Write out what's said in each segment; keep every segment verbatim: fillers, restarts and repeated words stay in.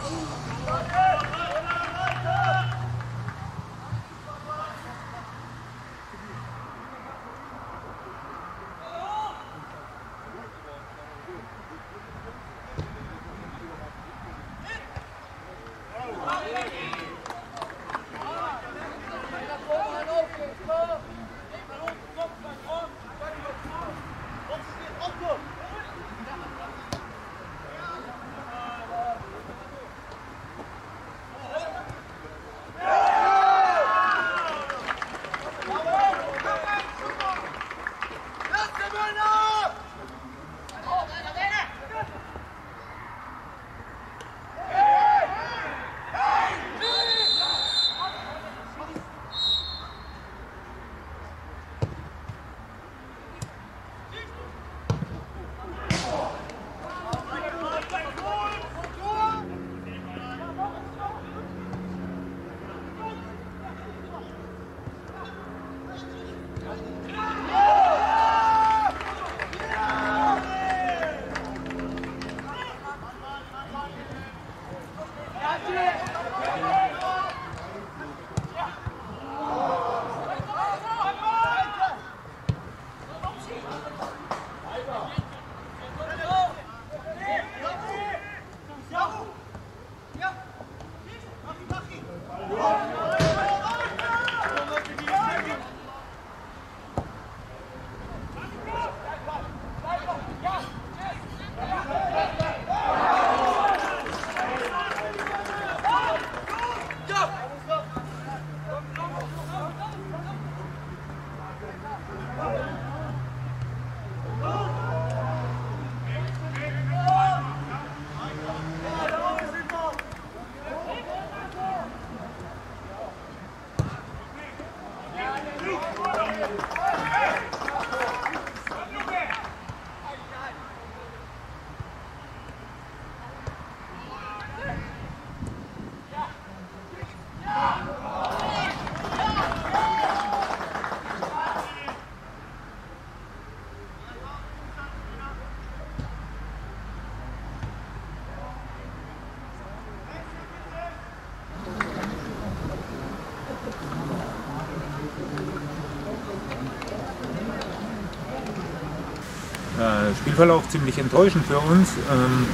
Äh, Spielverlauf ziemlich enttäuschend für uns. Ähm,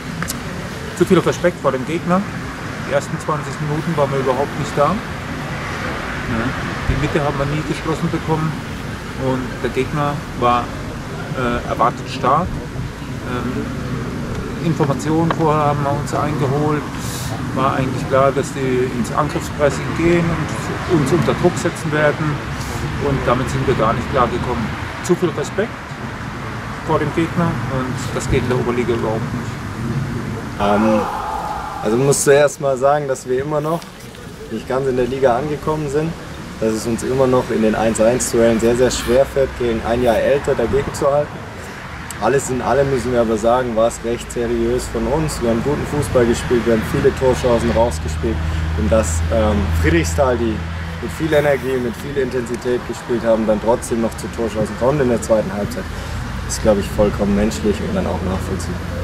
zu viel Respekt vor dem Gegner. Die ersten zwanzig Minuten waren wir überhaupt nicht da. Ja, die Mitte haben wir nie geschlossen bekommen und der Gegner war äh, erwartet stark. Ähm, Informationen vorher haben wir uns eingeholt. War eigentlich klar, dass die ins Angriffspressing gehen und uns unter Druck setzen werden. Und damit sind wir gar nicht klar gekommen. Zu viel Respekt vor dem Gegner und das geht in der Oberliga überhaupt nicht. Ähm, also man muss zuerst mal sagen, dass wir immer noch nicht ganz in der Liga angekommen sind. Dass es uns immer noch in den eins eins Duellen sehr, sehr schwer fällt, gegen ein Jahr älter dagegen zu halten. Alles in allem müssen wir aber sagen, war es recht seriös von uns. Wir haben guten Fußball gespielt, wir haben viele Torchancen rausgespielt. Und dass ähm, Friedrichsthal, die mit viel Energie, mit viel Intensität gespielt haben, dann trotzdem noch zu Torchancen kommen in der zweiten Halbzeit, ist, glaube ich, vollkommen menschlich und dann auch nachvollziehbar.